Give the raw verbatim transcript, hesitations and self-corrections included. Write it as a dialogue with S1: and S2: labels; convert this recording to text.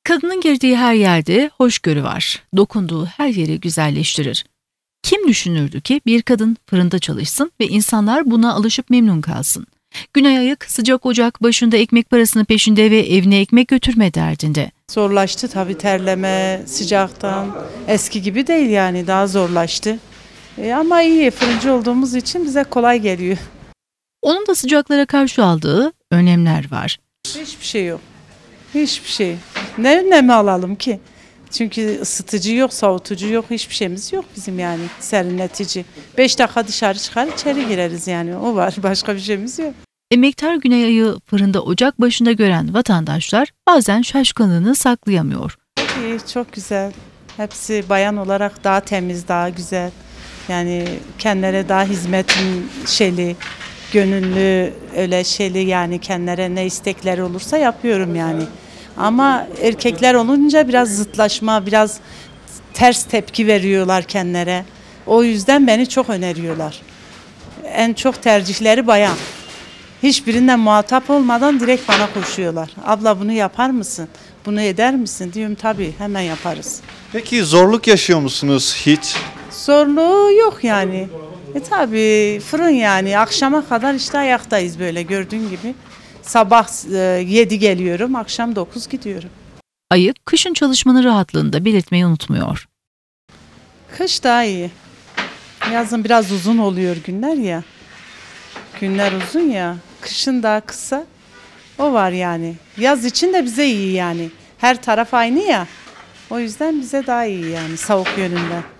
S1: Kadının girdiği her yerde hoşgörü var. Dokunduğu her yeri güzelleştirir. Kim düşünürdü ki bir kadın fırında çalışsın ve insanlar buna alışıp memnun kalsın? Günay Ayık sıcak ocak başında ekmek parasının peşinde ve evine ekmek götürme derdinde.
S2: Zorlaştı tabii, terleme, sıcaktan. Eski gibi değil yani, daha zorlaştı. E ama iyi, fırıncı olduğumuz için bize kolay geliyor.
S1: Onun da sıcaklara karşı aldığı önlemler var.
S2: Hiçbir şey yok. Hiçbir şey. Ne önlemi alalım ki? Çünkü ısıtıcı yok, soğutucu yok, hiçbir şeyimiz yok bizim yani, serinletici. Beş dakika dışarı çıkar, içeri gireriz yani, o var, başka bir şeyimiz yok.
S1: Emektar Günay Ayık'ı fırında ocak başında gören vatandaşlar bazen şaşkınlığını saklayamıyor.
S2: İyi, çok güzel. Hepsi bayan olarak daha temiz, daha güzel. Yani kendilerine daha hizmetin şeyli, gönüllü, öyle şeyli yani, kendilerine ne istekleri olursa yapıyorum yani. Ama erkekler olunca biraz zıtlaşma, biraz ters tepki veriyorlar kendilerine. O yüzden beni çok öneriyorlar. En çok tercihleri bayan. Hiçbirinden muhatap olmadan direkt bana koşuyorlar. Abla bunu yapar mısın? Bunu eder misin? Diyorum tabii, hemen yaparız.
S3: Peki zorluk yaşıyor musunuz hiç?
S2: Zorluğu yok yani. E tabii fırın yani, akşama kadar işte ayaktayız böyle gördüğün gibi. Sabah yedi geliyorum, akşam dokuz gidiyorum.
S1: Ayık kışın çalışmanın rahatlığını da belirtmeyi unutmuyor.
S2: Kış daha iyi. Yazın biraz uzun oluyor günler ya. Günler uzun ya. Kışın daha kısa. O var yani. Yaz için de bize iyi yani. Her taraf aynı ya. O yüzden bize daha iyi yani, soğuk yönünden.